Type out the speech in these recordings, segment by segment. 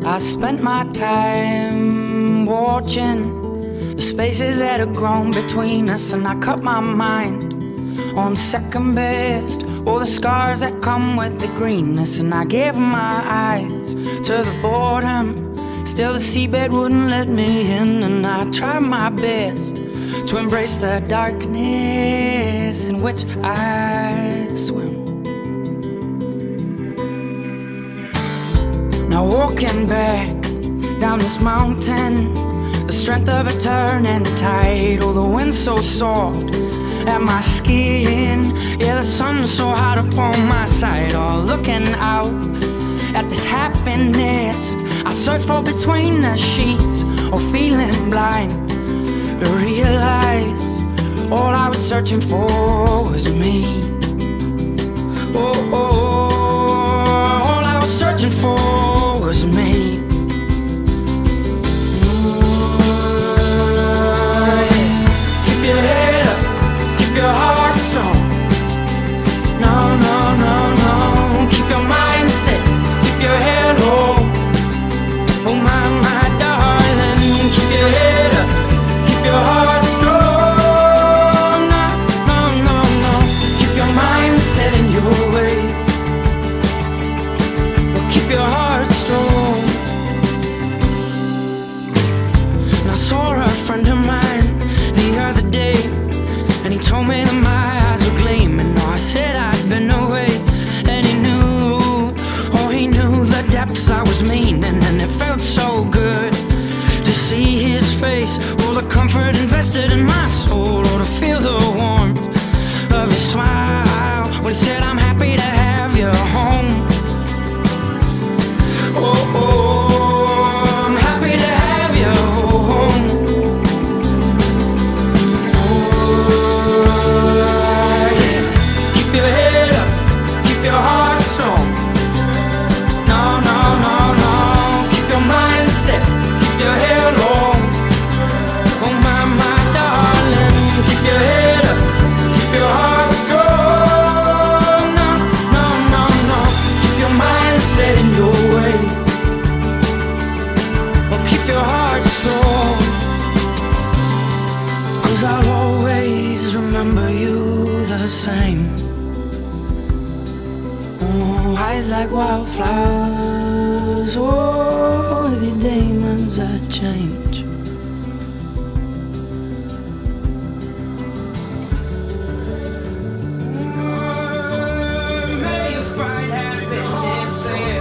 I spent my time watching the spaces that had grown between us, and I cut my mind on second best, all the scars that come with the greenness. And I gave my eyes to the boredom, still the seabed wouldn't let me in. And I tried my best to embrace the darkness in which I swim. Now walking back down this mountain, the strength of a turning tide. Oh, the wind's so soft at my skin, yeah, the sun's so hot upon my side. Oh, looking out at this happiness I search for between the sheets, or feeling blind to realize all I was searching for was me. Oh, oh, all I was searching for was me. Keep your head up, keep your heart strong. No, no, no, no. Keep your mind set, keep your head low. Oh my darling, keep your head up, keep your heart strong. No, no, no, no. Keep your mind set in your way. Oh, keep your heart strong. And I saw a friend of mine the other day, and he told me that my eyes were gleaming. Oh, I said I'd been away, and he knew, oh, he knew the depths I was meaning. And it felt so good to see his face, all the comfort invested in my soul. Oh, to feel the warmth of his smile when he said, I'm happy to have you home. Oh, oh, I'm happy to have you home. Keep your head up, keep your heart strong. No, no, no, no. Keep your mind set, keep your head low. Oh my darling, keep your head up, keep your heart strong. No, no, no, no. Keep your mind set in your ways. Oh, keep your heart strong, 'cause I'll always remember you the same. Oh, eyes like wildflowers, oh, the demons that change. May you find happiness there.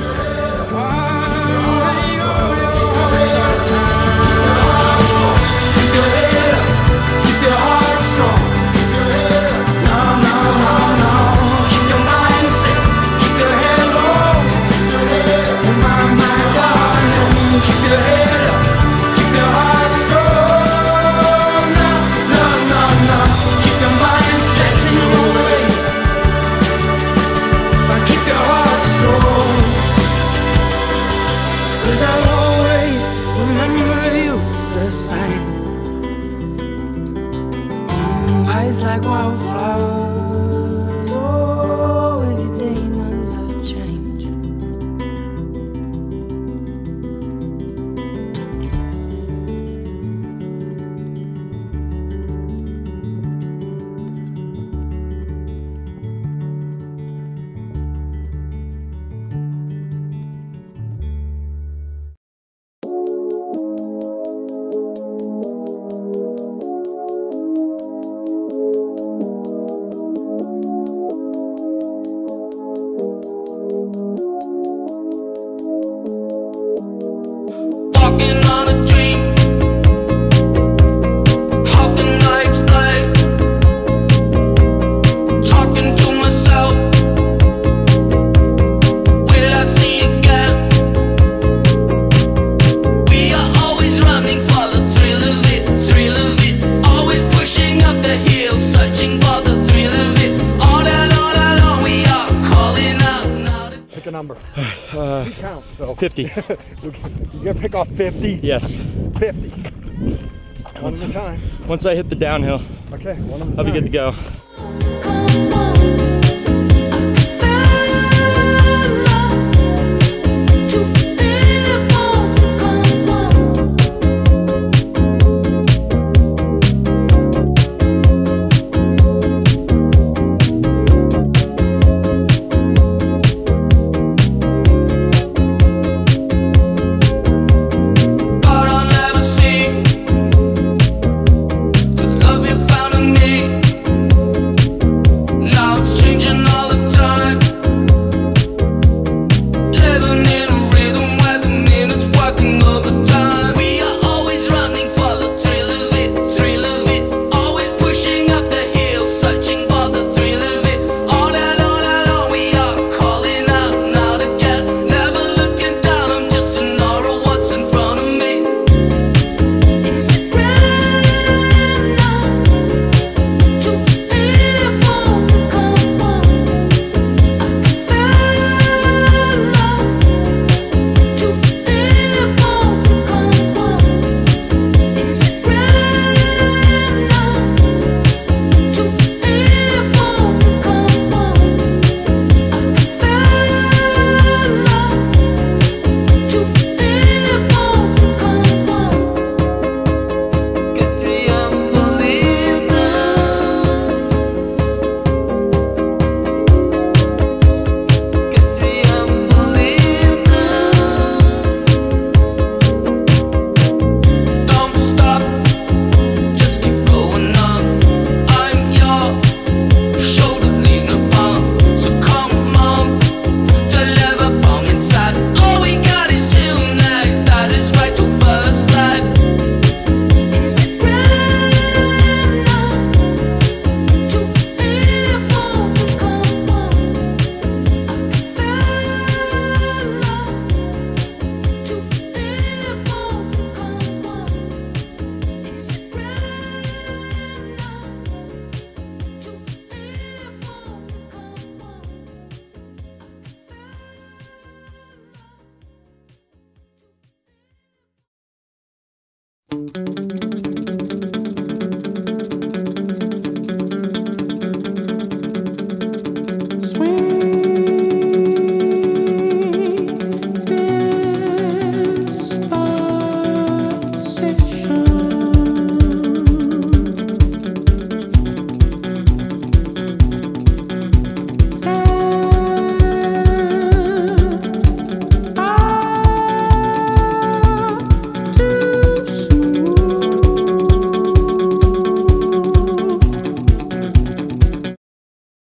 Keep your head up, keep your heart strong. No, no, no, no. Keep your mind set, keep your head low. Oh my darling, keep your head up, keep your heart strong. No, no, no, no. Keep your mind set in your ways, but keep your heart strong, 'cause I'll always remember you the same. Eyes like wildflowers, oh, with your demons of change. Walking on a dream. How can I explain? Talking to myself. Will I see again? We are always running for the thrill of it, thrill of it. Always pushing up the hill, searching for the thrill of it. All along we are calling out now. Pick a number. You count. So. 50. You gotta pick off 50? Yes. 50. One at a time. Once I hit the downhill, Okay, one at a time. I'll be good to go. Come on.